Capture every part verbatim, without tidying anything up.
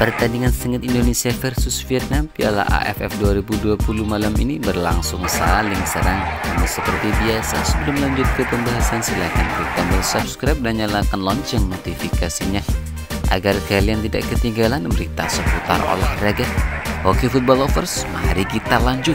Pertandingan sengit Indonesia versus Vietnam Piala A F F dua ribu dua puluh malam ini berlangsung saling serang. Namun seperti biasa, sebelum lanjut ke pembahasan silahkan klik tombol subscribe dan nyalakan lonceng notifikasinya agar kalian tidak ketinggalan berita seputar olahraga. Oke football lovers, mari kita lanjut.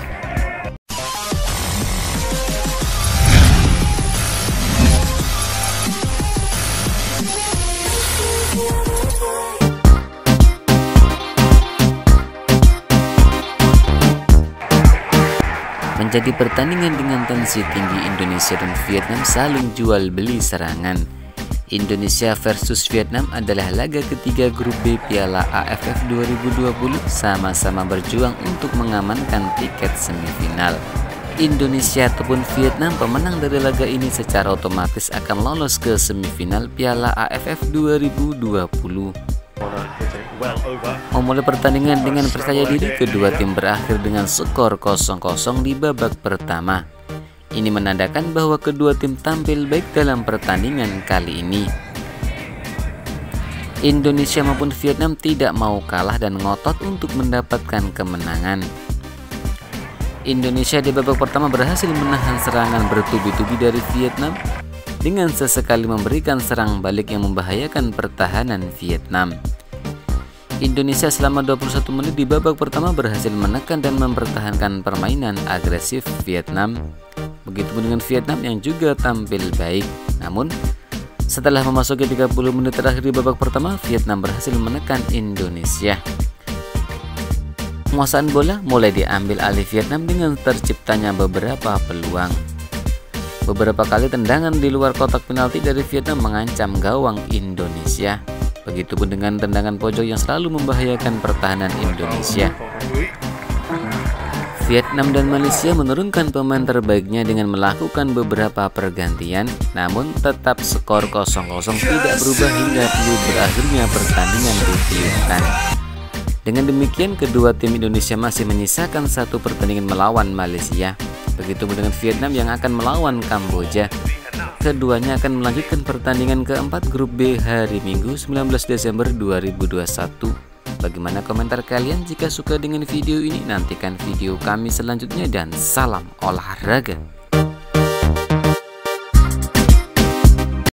Menjadi pertandingan dengan tensi tinggi, Indonesia dan Vietnam saling jual beli serangan. Indonesia versus Vietnam adalah laga ketiga grup B Piala A F F dua ribu dua puluh, sama-sama berjuang untuk mengamankan tiket semifinal. Indonesia ataupun Vietnam, pemenang dari laga ini secara otomatis akan lolos ke semifinal Piala A F F dua ribu dua puluh. Memulai pertandingan dengan percaya diri, kedua tim berakhir dengan skor kosong kosong di babak pertama. Ini menandakan bahwa kedua tim tampil baik dalam pertandingan kali ini. Indonesia maupun Vietnam tidak mau kalah dan ngotot untuk mendapatkan kemenangan. Indonesia di babak pertama berhasil menahan serangan bertubi-tubi dari Vietnam dengan sesekali memberikan serang balik yang membahayakan pertahanan Vietnam. Indonesia selama dua puluh satu menit di babak pertama berhasil menekan dan mempertahankan permainan agresif Vietnam. Begitupun dengan Vietnam yang juga tampil baik. Namun, setelah memasuki tiga puluh menit terakhir di babak pertama, Vietnam berhasil menekan Indonesia. Penguasaan bola mulai diambil alih Vietnam dengan terciptanya beberapa peluang. Beberapa kali tendangan di luar kotak penalti dari Vietnam mengancam gawang Indonesia. Begitupun dengan tendangan pojok yang selalu membahayakan pertahanan Indonesia. Vietnam dan Malaysia menurunkan pemain terbaiknya dengan melakukan beberapa pergantian, namun tetap skor kosong kosong tidak berubah hingga peluit berakhirnya pertandingan ditiupkan. Dengan demikian, kedua tim Indonesia masih menyisakan satu pertandingan melawan Malaysia. Begitupun dengan Vietnam yang akan melawan Kamboja. Keduanya akan melanjutkan pertandingan keempat grup B hari Minggu sembilan belas Desember dua ribu dua puluh satu. Bagaimana komentar kalian? Jika suka dengan video ini, nantikan video kami selanjutnya dan salam olahraga.